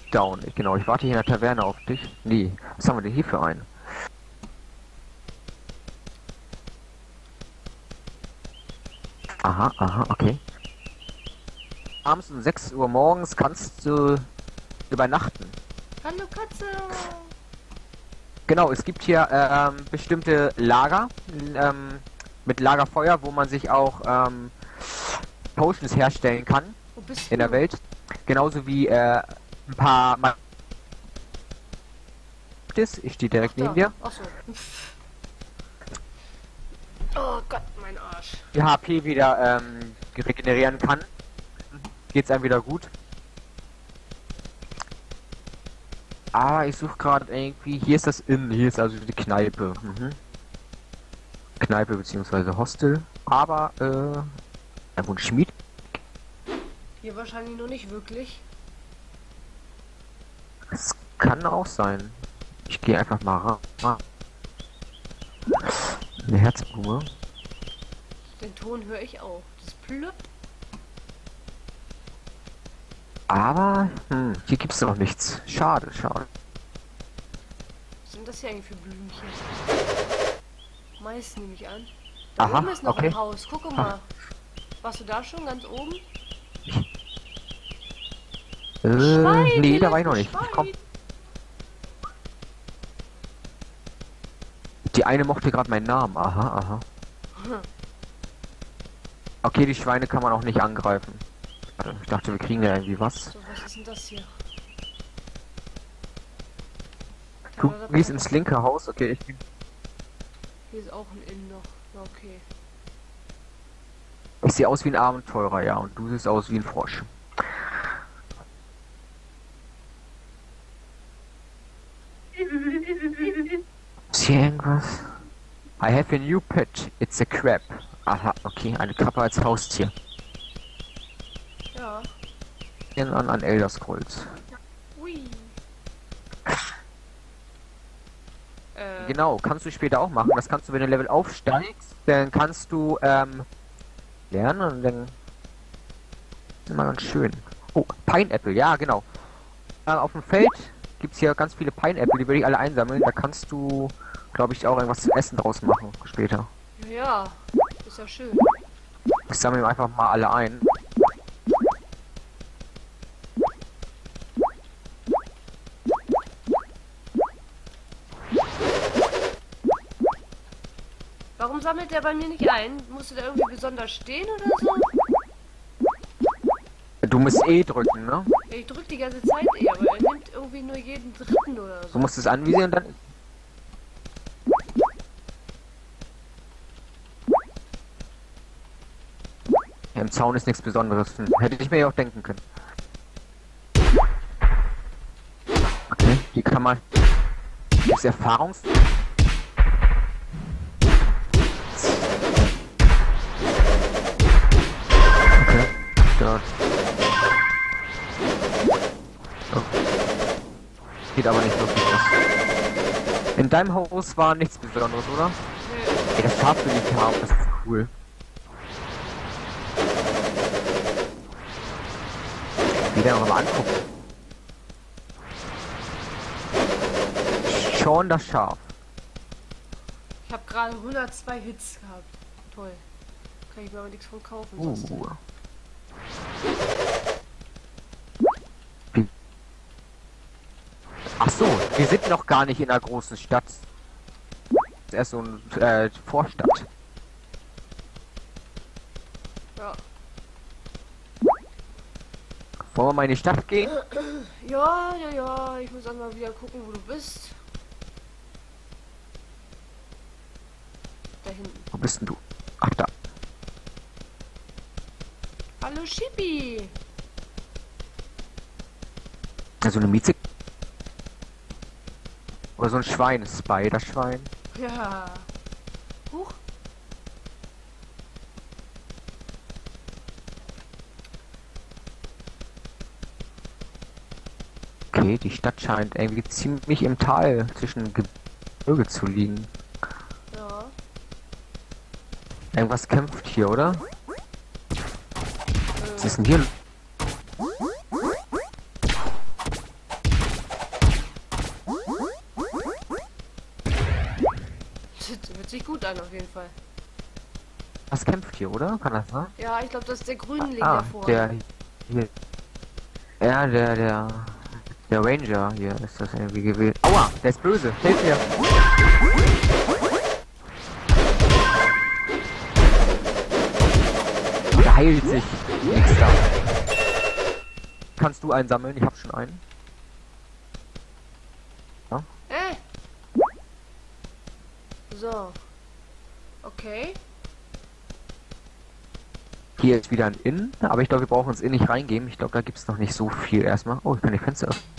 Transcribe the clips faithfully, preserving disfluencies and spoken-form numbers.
down. Genau, ich warte hier in der Taverne auf dich. Nee, was haben wir denn hier für einen? Aha, aha, okay. Abends um sechs Uhr morgens kannst du übernachten. Hallo Katze! Genau, es gibt hier ähm, bestimmte Lager ähm, mit Lagerfeuer, wo man sich auch ähm, Potions herstellen kann Wo bist in der du? Welt. Genauso wie äh, ein paar... Ma ich stehe direkt Da. neben dir. Achso. Oh Gott, mein Arsch. Die H P wieder ähm, regenerieren kann. Geht's einem wieder gut. Ah, ich suche gerade irgendwie... Hier ist das Inn, hier ist also die Kneipe. Mhm. Kneipe beziehungsweise Hostel. Aber, äh... Irgendwo ein Schmied? Hier wahrscheinlich noch nicht wirklich. Es kann auch sein. Ich gehe einfach mal ran. Eine Herzblume. Den Ton höre ich auch. Das Plöpp. Aber, hm, hier gibt's noch nichts. Schade, schade. Was sind das hier eigentlich für Blümchen? Mais nehme ich an. Da Aha, oben ist noch okay. ein Haus. Guck mal. Warst du da schon ganz oben? Äh, Schwein, nee, hier da war ich lebt noch ein nicht. Ich komm. Schwein. Die eine mochte gerade meinen Namen. Aha, aha. Okay, die Schweine kann man auch nicht angreifen. Warte, ich dachte, wir kriegen ja irgendwie was. So, was ist denn das hier? Du gehst ins linke Haus. Okay, ich bin... Hier ist auch ein Inn noch. Ja, okay. Ich sehe aus wie ein Abenteurer, ja. Und du siehst aus wie ein Frosch. Ist hier irgendwas? I have a new pet. It's a crab. Aha, okay. Eine Krabbe als Haustier. Ja. An, an Elder Scrolls. Ui. Äh, Genau, kannst du später auch machen. Das kannst du, wenn du Level aufsteigst, dann kannst du ähm, lernen und dann ist immer ganz schön. Oh, Pineapple, ja genau. Äh, auf dem Feld gibt es hier ganz viele Pineapple, die würde ich alle einsammeln. Da kannst du, glaube ich, auch irgendwas zu essen draus machen später. ja. Ist ja schön. Ich sammle einfach mal alle ein. Warum sammelt der bei mir nicht ein? Musst du da irgendwie besonders stehen oder so? Du musst E drücken, ne? Ich drück die ganze Zeit eh, aber er nimmt irgendwie nur jeden dritten oder Du so. musst es anvisieren und dann... Ja, im Zaun ist nichts Besonderes. Hm, hätte ich mir ja auch denken können. Okay, die kann man... Gibt's Erfahrungs... Okay, dort. Oh. Geht aber nicht wirklich was. In deinem Haus war nichts Besonderes, oder? Nö. Ey, das Schaf will ich haben, das ist cool. Wieder noch mal angucken. Schon das Schaf. Ich habe gerade hundertzwei Hits gehabt. Toll. Kann ich mir aber nichts von kaufen. sonst. Uh. Wie- Ach so, wir sind noch gar nicht in einer großen Stadt. Das ist erst so eine äh, Vorstadt. Ja. Wollen wir mal in die Stadt gehen? Ja, ja, ja. Ich muss dann mal wieder gucken, wo du bist. Da hinten. Wo bist denn du? Ach da. Hallo Schippi. Also eine Mieze. Oder so ein Schwein, Spider-Schwein. Ja. Huch. Okay, die Stadt scheint irgendwie ziemlich im Tal zwischen Gebirge zu liegen. Ja. Irgendwas kämpft hier, oder? Was ist denn hier? an auf jeden Fall. Was kämpft hier, oder? Kann das sein? Ja, ich glaube, das ist der Grünling Ah, davor. der hier. Ja, der, der. Der Ranger hier ist das irgendwie gewesen. Aua, der ist böse. Hilf mir. Der heilt sich. Nix da. Kannst du einen sammeln? Ich hab schon einen. Ja. Äh. So. Okay. Hier ist wieder ein Inn, aber ich glaube, wir brauchen ins Inn nicht reingehen. Ich glaube, da gibt es noch nicht so viel erstmal. Oh, ich kann die Fenster öffnen.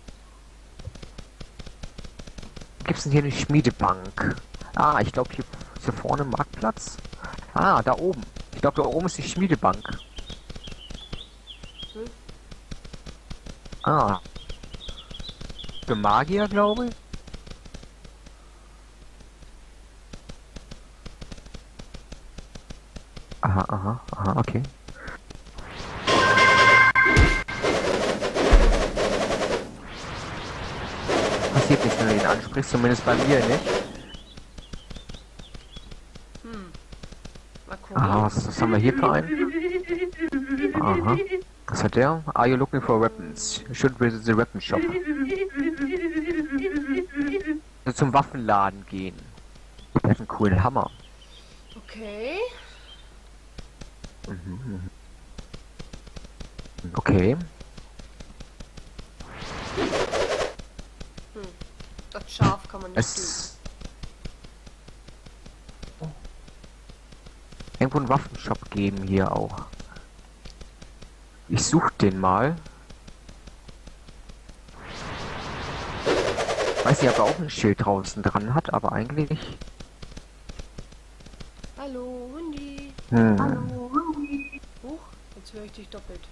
Gibt es denn hier eine Schmiedebank? Ah, ich glaube, hier ist hier vorne ein Marktplatz. Ah, da oben. Ich glaube, da oben ist die Schmiedebank. Hm? Ah. Für Magier, glaube ich. Aha, aha, aha, okay. Passiert nichts, wenn du ihn ansprichst, zumindest bei mir nicht. Hm. Mal gucken. Aha, was, was haben wir hier für einen? Aha. Was hat der? Are you looking for weapons? You should visit the weapon shop. Also zum Waffenladen gehen. Der hat einen coolen Hammer. Okay. Mhm. Okay. Hm. Das Schaf kann man nicht töten. Es irgendwo einen Waffenshop geben hier auch. Ich such den mal. Weiß nicht, ob er auch ein Schild draußen dran hat, aber eigentlich. Hallo, Hundi. Hm. Hallo, Hundi. Huch, jetzt höre ich dich doppelt.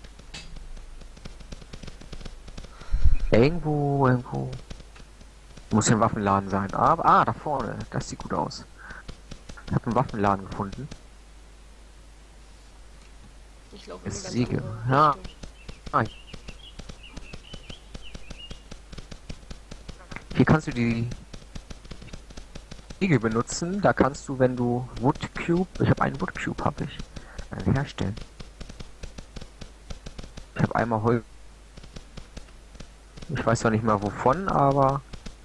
Irgendwo, irgendwo. Muss ja ein Waffenladen sein. Aber, ah, da vorne. Das sieht gut aus. Ich habe einen Waffenladen gefunden. Ich laufe in eine Es ganz Siege. andere Ja. Richtung. Ah, hier kannst du die Siegel benutzen. Da kannst du, wenn du Wood Cube, ich habe einen Wood Cube, habe ich, äh, herstellen. Ich habe einmal Holz. Ich weiß zwar nicht mal wovon, aber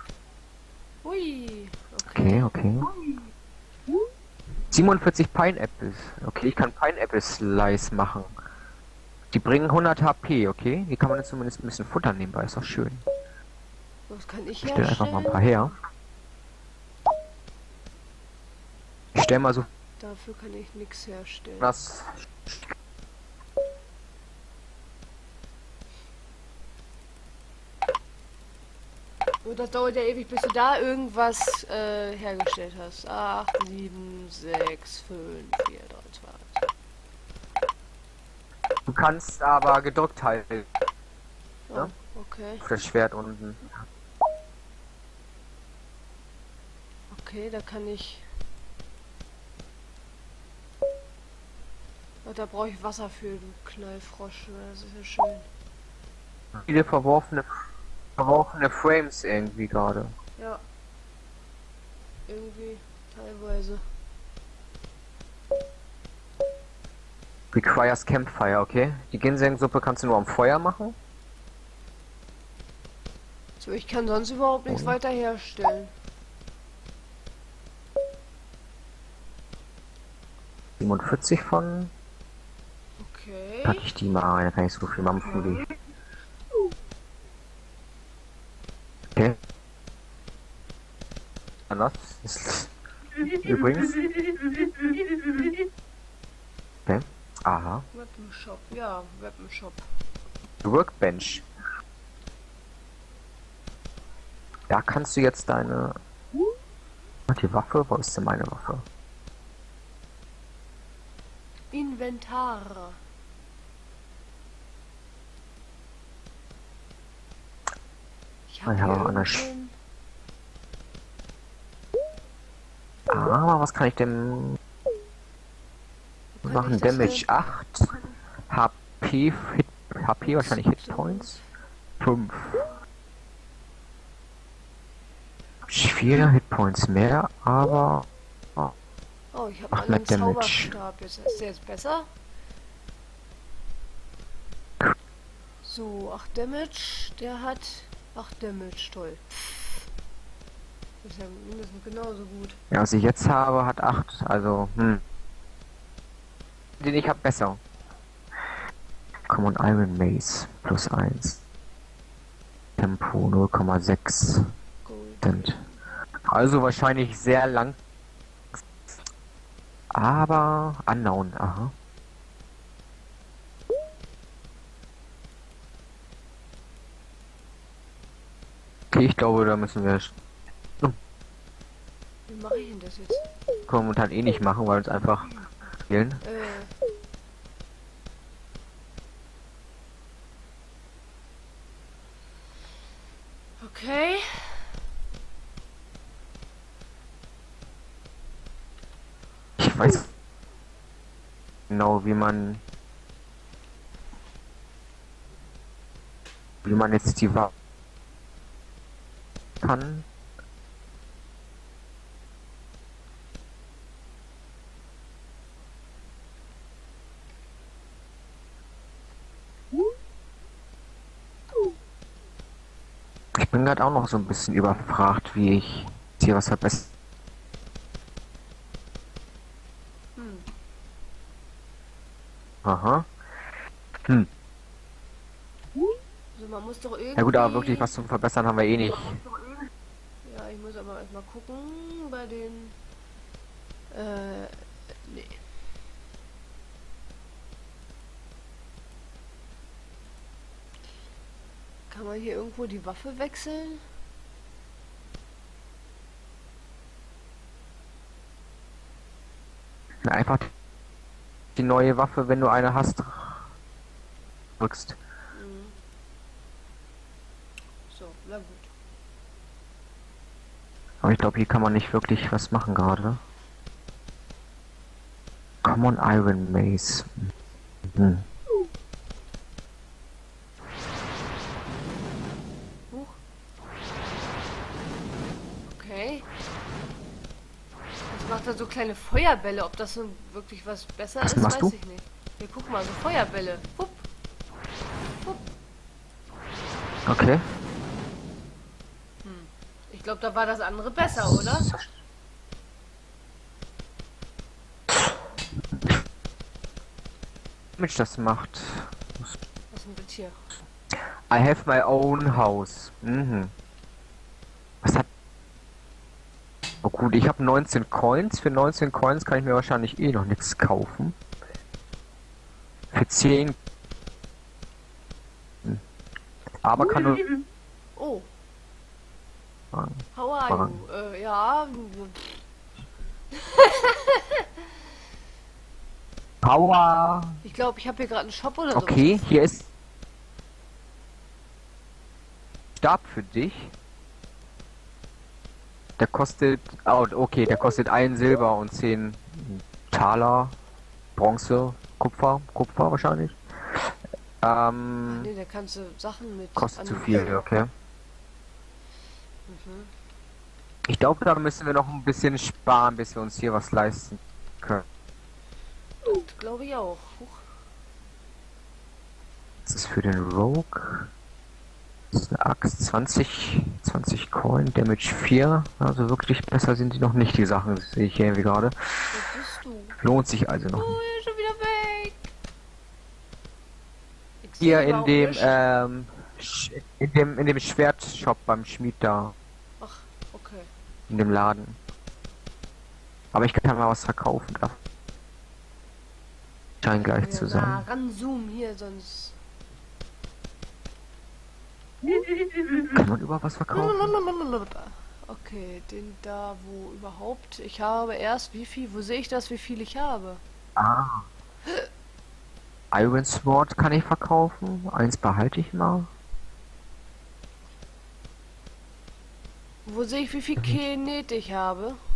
Hui. Okay. okay, okay. siebenundvierzig Pineapples. Okay, ich kann Pineapple Slice machen. Die bringen hundert H P, okay? Die kann man jetzt zumindest ein bisschen futtern nebenbei, ist doch schön. Was kann ich Ich stelle einfach herstellen? mal ein paar her. Ich stelle mal so Dafür kann ich nichts herstellen. was. Und das dauert ja ewig, bis du da irgendwas äh, hergestellt hast. acht, sieben, sechs, fünf, vier, drei, zwei. Du kannst aber gedrückt halten. Oh, Ja? okay. Auf das Schwert unten. Okay, da kann ich... Oh, da brauche ich Wasser für, du Knallfrosch. Das ist ja schön. Viele verworfene, verworfene Frames irgendwie gerade. Ja. Irgendwie, teilweise. Requires Campfire, okay? Die Ginseng-Suppe kannst du nur am Feuer machen. So, ich kann sonst überhaupt nichts Oh. weiter herstellen. siebenundvierzig von. Okay. Pack ich die mal rein, da kann ich so viel mampfen wie. Okay. Anders. Ist übrigens. Okay. Aha. Weapon-Shop, ja, Weapon-Shop. Workbench. Da kannst du jetzt deine. Die Waffe, wo ist denn meine Waffe? Inventar. Ich Ah, habe ja, hier an der Sch- irgendeinen- Ah, was kann ich denn Wo kann machen? ich das Damage acht. H P, Hit, H P wahrscheinlich Hitpoints. fünf. vier Hitpoints mehr, aber Oh, ich habe Macht einen mehr Damage. Zauberstab. Jetzt ist der jetzt besser. So, acht Damage. Der hat acht Damage. Toll. Das ist ja mindestens genauso gut. Ja, was ich jetzt habe, hat acht. Also, hm. Den ich habe besser. Common Iron Mace plus eins. Tempo null Komma sechs. Gold. Also wahrscheinlich sehr lang. Aber unknown, aha. Okay, ich glaube, da müssen wir Wie mache ich denn das jetzt? momentan eh nicht machen, weil uns einfach fehlen. Äh. Okay. Ich weiß genau, wie man wie man jetzt die Waffe kann. Ich bin gerade auch noch so ein bisschen überfragt, wie ich hier was verbessern. Hm. Aha. Hm. Also man muss doch irgendwie... Ja gut, aber wirklich was zum Verbessern haben wir eh nicht. Ja, ich muss aber erstmal gucken bei den... Äh, nee. Kann man hier irgendwo die Waffe wechseln? Einfach die neue Waffe, wenn du eine hast, drückst. Mhm. So, na gut. Aber ich glaube, hier kann man nicht wirklich was machen gerade. Common Iron Mace. Hm. Huch. Okay. Jetzt macht er so kleine Feuerbälle. Ob das so wirklich was besser Was ist, machst weiß du? ich nicht. Hier, guck mal, so Feuerbälle. Hup. Hup. Okay. Hm. Ich glaube, da war das andere besser, oder? Mensch, das macht. Was ist denn das hier? I have my own house. Mhm. Was hat. Oh gut, ich habe neunzehn Coins. Für neunzehn Coins kann ich mir wahrscheinlich eh noch nichts kaufen. Für zehn. Hm. Aber kann nur. Oh, Ah, how are Voran. you? Äh, ja. Power. Ich glaube, ich habe hier gerade einen Shop oder so. Okay, hier ist. Stab für dich. Der kostet. Oh, okay, der kostet ein Silber und zehn Taler. Bronze, Kupfer, Kupfer wahrscheinlich. Ähm, Nee, da kannst du Sachen mit. kostet zu anbieten. viel, okay. Mhm. Ich glaube, da müssen wir noch ein bisschen sparen, bis wir uns hier was leisten können. Das glaube ich auch. Huch. Das ist für den Rogue. Das ist eine Axt, zwanzig, zwanzig Coin, Damage vier. Also wirklich besser sind die noch nicht, die Sachen, das sehe ich hier irgendwie gerade. Wo bist du? Lohnt sich also noch Oh, nicht. er ist schon wieder weg. Ich Hier sehe in aber dem, auch nicht. ähm, Sch- in dem, in dem Schwertshop beim Schmied da, Ach, okay. in dem Laden. Aber ich kann mal was verkaufen, da. Scheint gleich zu Ja, nah sein. ranzoomen hier, sonst. Kann man überhaupt was verkaufen? Okay, den da, wo überhaupt. Ich habe erst wie viel, wo sehe ich das, wie viel ich habe? Ah. Iron Sword kann ich verkaufen. Eins behalte ich mal. Wo sehe ich, wie viel Kinet ich habe?